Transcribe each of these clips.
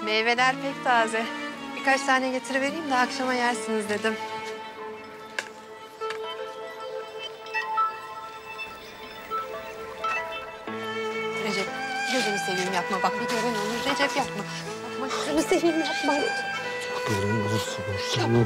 Meyveler pek taze. Birkaç tane getirivereyim de akşama yersiniz dedim. Recep, gözünü seveyim yapma. Bak bir gören olur. Recep yapma. Yapma, gözünü seveyim yapma. Gören olursa olsun.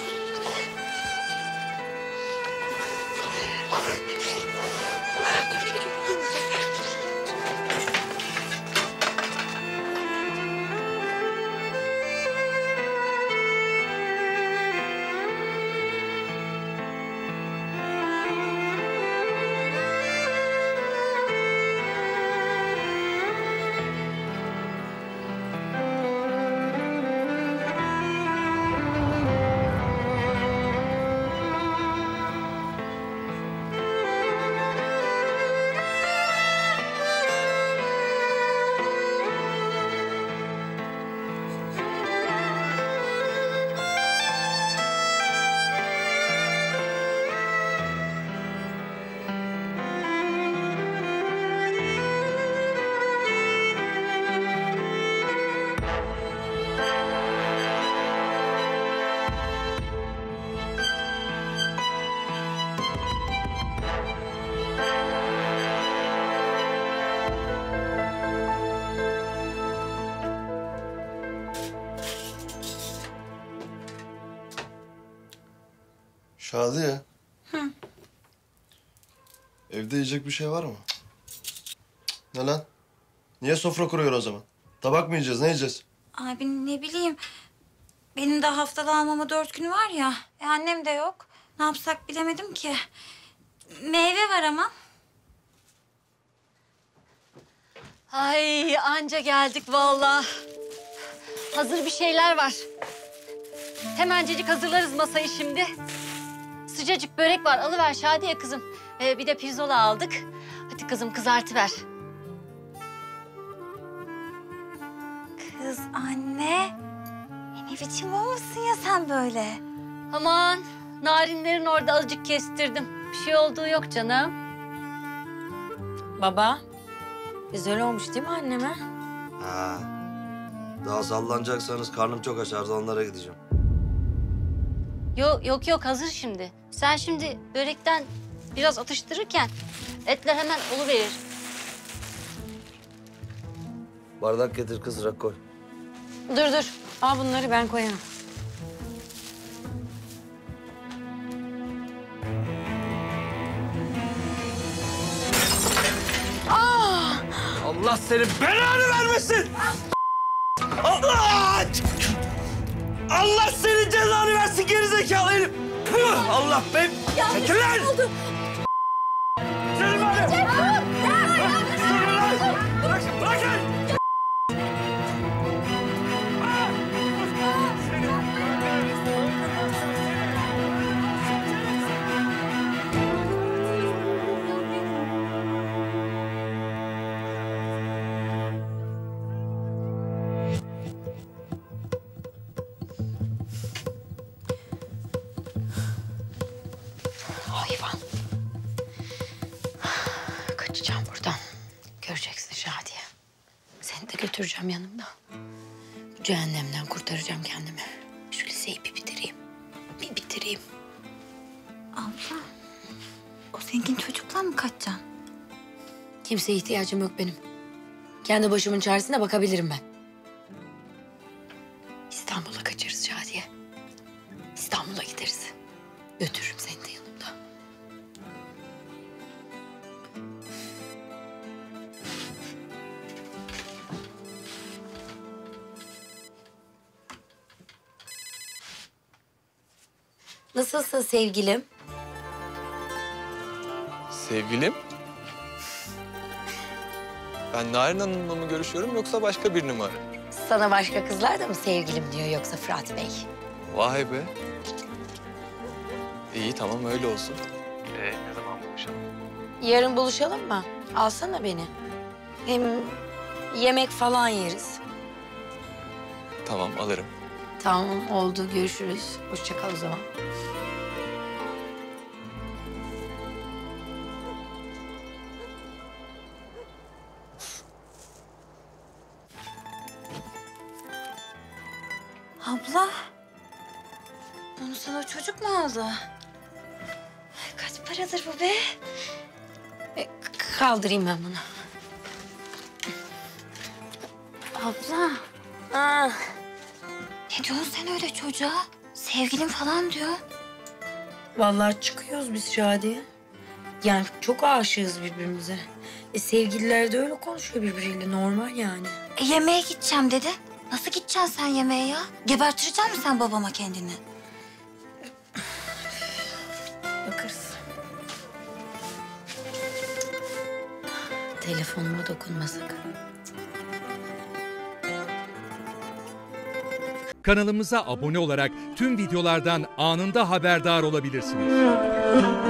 Şadiye. Hı. Evde yiyecek bir şey var mı? Ne lan? Niye sofra kuruyor o zaman? Tabak mı yiyeceğiz, ne yiyeceğiz? Abi ne bileyim. Benim de haftada almama 4 gün var ya. Annem de yok. Ne yapsak bilemedim ki. Meyve var ama. Ay anca geldik vallahi. Hazır bir şeyler var. Hemencecik hazırlarız masayı şimdi. Sıcacık börek var. Alıver Şadiye kızım. Bir de pirzola aldık. Hadi kızım kızartıver. Kız anne. Ne biçim olmuşsun ya sen böyle? Aman narinlerin orada azıcık kestirdim. Bir şey olduğu yok canım. Baba, güzel olmuş değil mi anneme? Ha. Daha sallanacaksanız karnım çok açardı, onlara gideceğim. Yok hazır şimdi. Sen şimdi börekten biraz atıştırırken etler hemen oluverir. Bardak getir kız, rakı koy. Dur. Al bunları ben koyarım. Allah senin belanı vermesin! Allah! Allah senin cezanı versin gerizekalı herif! Püh! Allah be! Çekil lan! Senin var ya! Senin lan! Bırakın! Hayvan. Kaçacağım buradan. Göreceksin Şadiye. Seni de götüreceğim yanımda. Bu cehennemden kurtaracağım kendimi. Şu liseyi bir bitireyim. Bir bitireyim. Abla. O zengin çocukla mı kaçacaksın? Kimseye ihtiyacım yok benim. Kendi başımın çaresine bakabilirim ben. İstanbul'a kaçarız Şadiye. İstanbul'a gideriz. Götürürüm seni de yanımda. Nasılsın sevgilim? Sevgilim? Ben Narin Hanım'la mı görüşüyorum yoksa başka birini mi arıyorum? Sana başka kızlar da mı sevgilim diyor yoksa Fırat Bey? Vay be. İyi tamam öyle olsun. Ne zaman buluşalım? Yarın buluşalım mı? Alsana beni. Hem yemek falan yeriz. Tamam alırım. Tamam oldu, görüşürüz. Hoşça kal o zaman. Abla. Bunu sana çocuk mu aldı? Kaç paradır bu be? Kaldırayım ben bunu. Abla. Ne diyorsun sen öyle çocuğa? Sevgilim falan diyor. Vallahi çıkıyoruz biz Şadiye. Yani çok aşığız birbirimize. Sevgililer de öyle konuşuyor birbiriyle, normal yani. Yemeğe gideceğim dedin. Nasıl gideceksin sen yemeğe ya? Gebertirecek misin sen babama kendini? Bakarız. Telefonuma dokunma sakın. Kanalımıza abone olarak tüm videolardan anında haberdar olabilirsiniz.